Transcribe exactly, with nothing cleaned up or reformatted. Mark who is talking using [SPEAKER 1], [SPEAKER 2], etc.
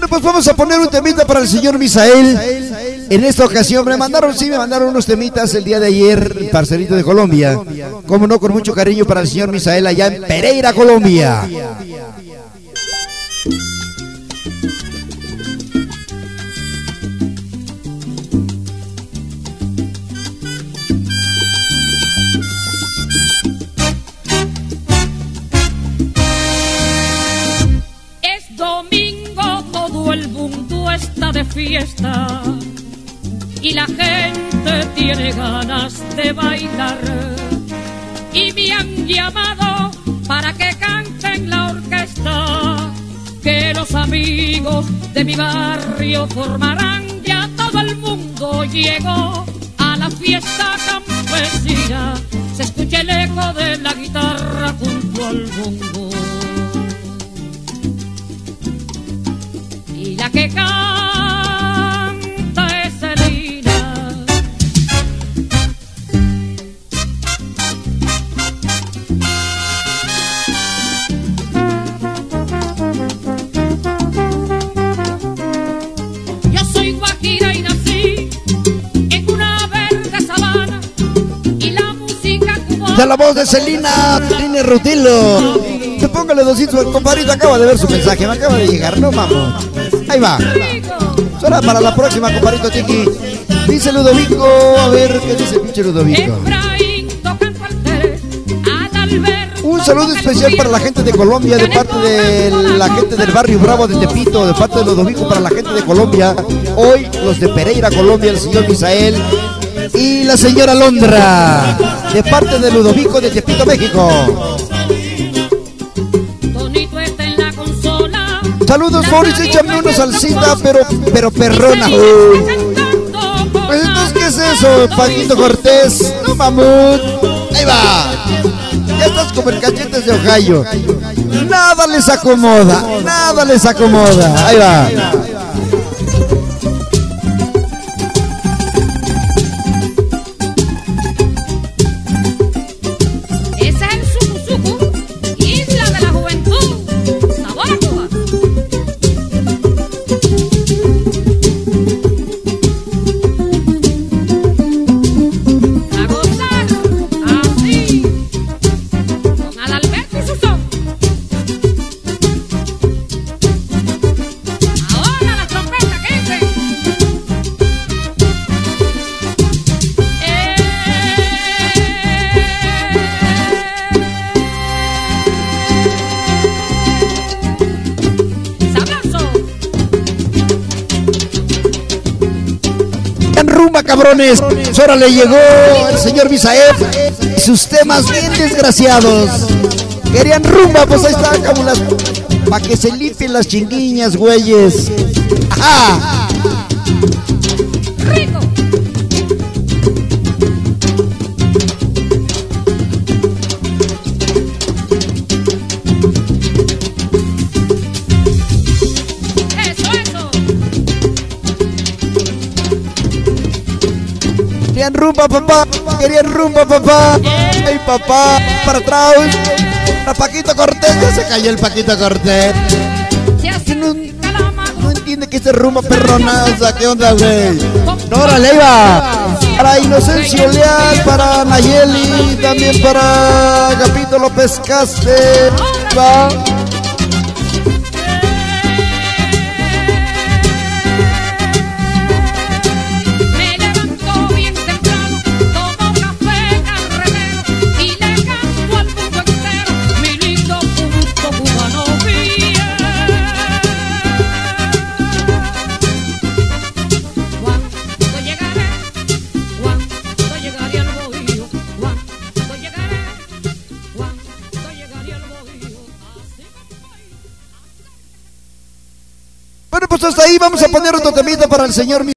[SPEAKER 1] pues vamos a poner un temita para el señor Misael. En esta ocasión me mandaron, sí, me mandaron unos temitas el día de ayer, parcerito de Colombia. Como no, con mucho cariño para el señor Misael allá en Pereira, Colombia.
[SPEAKER 2] Está de fiesta y la gente tiene ganas de bailar y me han llamado para que cante en la orquesta que los amigos de mi barrio formarán. Ya todo el mundo llegó a la fiesta campesina, se escucha el eco de la guitarra junto al bongo y la que canta es Selena. Yo soy guajira y nací en una verde sabana y la música cubana.
[SPEAKER 1] Ya la voz de Selena, Trine Rutilo. Te póngale doscientos, el compadrito acaba de ver su mensaje, me acaba de llegar, no vamos. Ahí va. Será para la próxima, compadrito Tiki. Dice Ludovico, a ver qué dice el pinche Ludovico. Un saludo especial para la gente de Colombia, de parte de la gente del barrio Bravo de Tepito, de parte de Ludovico para la gente de Colombia. Hoy los de Pereira, Colombia, el señor Misael y la señora Londra, de parte de Ludovico de Tepito, México. Saludos, Boris, échame una salsita, pero, pero perrona. Uy. Pues entonces, ¿qué es eso, Paquito Cortés? No, mamut. Ahí va. Ya estás como el cachetes de Ohio. Nada les acomoda, nada les acomoda. Ahí va. Rumba, cabrones. Ahora le llegó el señor Misael y sus temas bien desgraciados. Querían rumba, pues ahí está, como las, para que se limpien las chinguiñas, güeyes. Ajá. Rico. Querían rumba, papá, querían rumba, papá. Ay, papá, para atrás. Para Paquito Cortés, ya se cayó el Paquito Cortés. No, no entiende que es rumba perrona, o sea, ¿qué onda, güey? Órale, ahí va. Para Inocencio Leal, para Nayeli, también para Agapito López Caste. Va. Bueno, pues hasta ahí vamos a poner otro temita para el señor